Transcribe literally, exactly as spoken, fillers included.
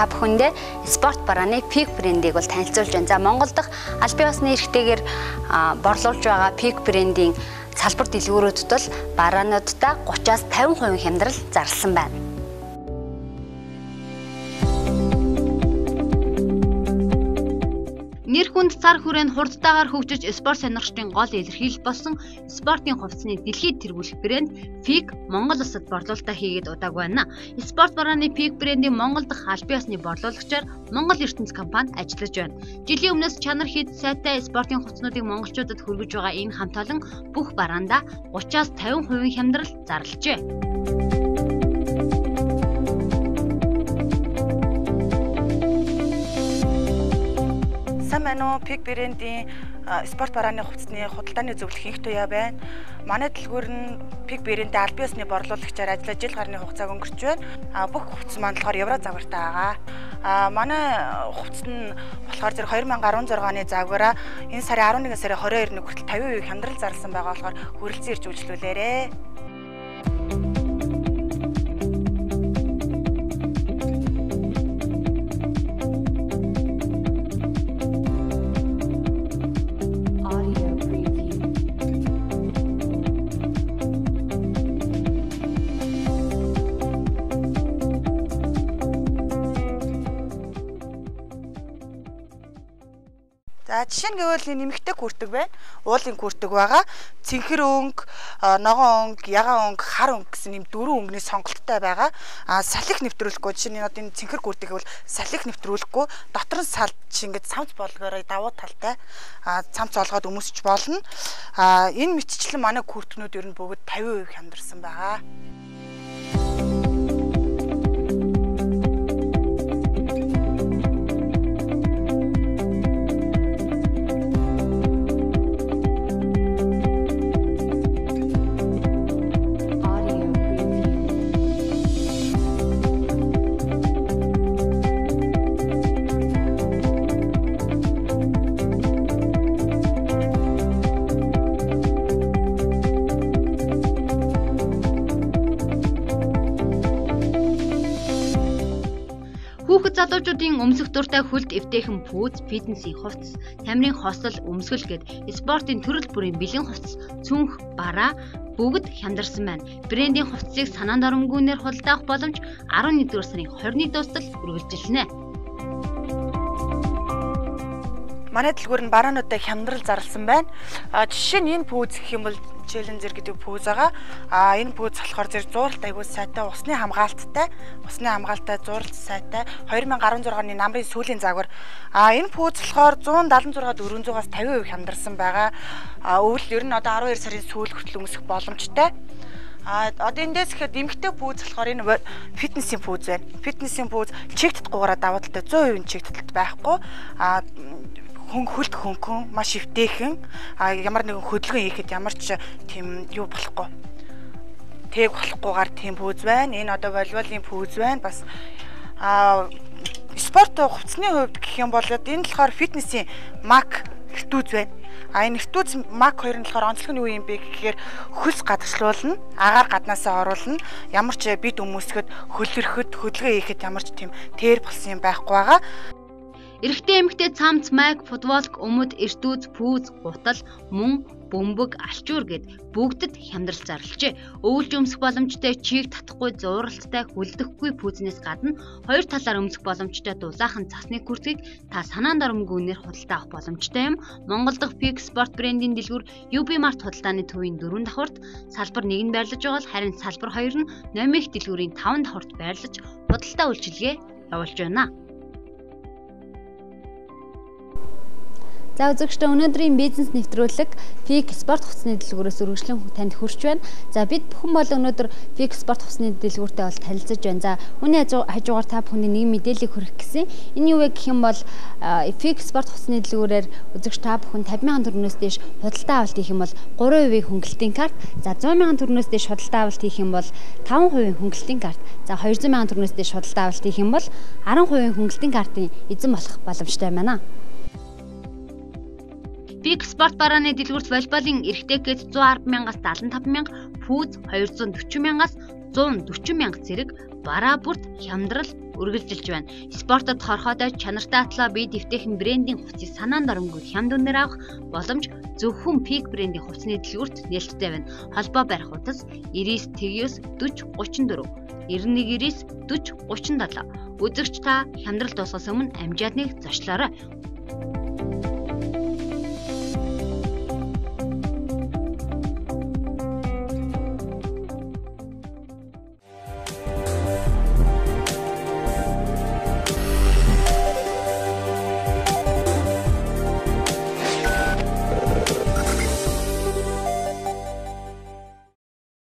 та бүхэндээ спорт барааны Peak брендийг бол танилцуулж байна. За Монгол дахь аль бие усны эрхтэйгээр борлуулж байгаа Peak брендийн салбар дэлгүүрүүдэд бол бараануудаа гураваас тавин хувийн хямдрал зарласан байна. Нэр хүнд цар хүрээнд хурдтайгаар хөгжиж спорт сонирхчдын гол илэрхийлэл болсон спортын хувцсны дэлхийд тэргүүлэх брэнд Peak Монгол улсад борлуулалтаа хийгээд удааг байна. Спорт барааны Peak брендийн Монгол дахь аль бие усны борлуулагчаар Монгол ертөнц компани ажиллаж байна. Жилийн өмнөөс чанар хийд сайтай спортын хувцснуудыг монголчуудад хүргэж байгаа энэ хамт олон бүх бараандаа гураваас тавин хувийн хямдрал зарлажээ. Манай Peak брендийн спорт барааны хувцсны худалдааны зөвлөх их туяа байна. Манай дэлгүүр нь Peak брендийн аль бие усны борлуулагчаар ажиллаж жил гарны хугацааг өнгөрч байна. Бүх хувцс маань болохоор евро загвартай байгаа. А манай хувцс нь болохоор зэрэг хоёр мянган арван зургийн оны загвараа энэ сарын арван нэгэн сарын хорин хоёрны хүртэл тавин хувийн хямдрал зарласан байгаа болохоор хүрэлцэн ирж үйлчлүүлээрэ. За жишээ нь гэвэл нэмэгтэй күртэг байна. Уулын күртэг байгаа. Цэнхэр өнгө, ногоон өнгө, ягаан өнгө, хар өнгө гэсэн нэм дөрвөн өнгөний сонголттой байгаа. А салхи нэвтрүүлэхгүй жишээ нь одоо энэ цэнхэр күртэг гэвэл салхи нэвтрүүлэхгүй дотор нь салж ингэж цамц болгоорой давуу талтай. А цамц олгоод өмсөж болно. А энэ мэтчлэн манай күртнүүд ер нь бүгд тавин хувийн хямдарсан байгаа. Хүүхэд залуучуудын өмсөх дуртай хөлт эвтэйхэн пүүз, фитнесийн хувцас, тамирын хосол, өмсгөл гээд спортын төрөл бүрийн бэлэн хувцас, цүнх, бараа бүгд хямдарсан байна. Брендийн хувцсыг санаанд оромгүйнээр худалдаах боломж арван нэгдүгээр сарын хорины дуустал үргэлжилнэ. Манай дэлгүүр нь бараануудаа хямдрал зарласан байна. А жишээ нь энэ пүүз гэх юм бол Challenger гэдэг пүүз байгаа. А энэ пүүз болохоор зэрэг зуралт аягүй сайтай, усны хамгаалттай, усны хамгаалтай зуралт сайтай хоёр мянган арван зургийн оны намрын сүүлийн загвар. А энэ пүүз болохоор зуун далан зургаад дөрвөн зугаас тавин хувийн хямдарсан байгаа. А өвөл ер нь одоо арван хоёр сарын сүүл хүртэл өмсөх боломжтой. А одоо эндээс ихэд эмгтэй пүүз болохоор энэ фитнесийн пүүз байна. Фитнесийн пүүз чигт татгуугаараа давуу талтай цэвэн хувийн чигт таталт байхгүй. А хүн хөлт хөнгөн маш өвтэйхэн а ямар нэгэн хөдөлгөөн хийхэд ямар ч тийм юу болохгүй. Тэг болохгүйгээр тийм пүүз байна. Энэ одоо волейболын пүүз байна. Бас а спорт хувцсны хувьд гэх юм бол энэ болохоор фитнесийн Mac эртүүз байна. А энэ эртүүз Mac хоёр нь болохоор онцлог нь юу юм бэ гэхээр хөлс гадагшлуулна, агаар гаднаасаа оруулна. Ямар ч бид өмөсгöd хөлөрөхөд хөдөлгөөн хийхэд ямар ч тийм тэр болсон юм байхгүй байгаа. Эрэгтэй эмэгтэй цамц, майк, футболк, өмд, эртүүз, пүүз, гутал, мөн, бөмбөг, алчуур гэд бүгдэд хямдрал зарлжээ. Өвөлж өмсөх боломжтой чийг татахгүй зуралттай хүлдэхгүй пүүзнээс гадна хоёр талаар өмсөх боломжтой дулаахан цасны күртгийг та санаанд оромгүйнээр худалдаа авах боломжтой юм. Монгол дахь Peak спорт брендийн дэлгүүр ю би Mart худалдааны төвийн дөрвөн давхурт салбар нэг нь байрлаж байгаа бол харин салбар хоёр нь Номих дэлгүүрийн таван давхурт байрлаж худалдаа үйлчилгээ явуулж байна. За үзэгчдээ өнөөдрийн бизнес нэвтрүүлэг Peak спорт хувцсны дэлгүүрээс үргэлжлэн танд хүрч байна. За бид бүхэн бол өнөөдөр Peak спорт хувцсны дэлгүүртэй бол танилцж байна. За үүний хажуугаар та бүхэнд нэг мэдээлэл хүргэх гэсэн. Энэ юу вэ гэх юм бол Peak спорт хувцсны дэлгүүрээр үзэгч та бүхэн тавин мянган төгрөгнөөс дээш худалдаа авалт хийх юм бол гурван хувийн хөнгөлтийн карт, за зуун мянган төгрөгнөөс дээш худалдаа авалт хийх юм бол таван хувийн хөнгөлтийн карт, за хоёрзуун мянган төгрөгнөөс дээш худалдаа авалт хийх юм бол арван хувийн хөнгөлтийн картын эзэн болох боломжтой байна. Peak спорт барааны дэлгүүрт волейболын эрэгтэй гээд зуун арван мянгаас даалан таван мянга, пүүз хоёрзуун дөрвөн мянгаас зуун дөрвөн мянга зэрэг бараа бүрт хямдрал үргэлжилж байна. Спортод хорхоодоо чанартай атлаа бие дэвтэйхэн брендийн хувцсыг санаанд оронгүй хямд үнээр авах боломж зөвхөн Peak брендийн хувцсны дэлгүүрт нээлттэй байна. Холбоо барих утас девять девять девять ноль три девять нэг девять девять ноль три. Үзэгч та хямдрал дуусгаас өмнө амжаадныг зочлоорой.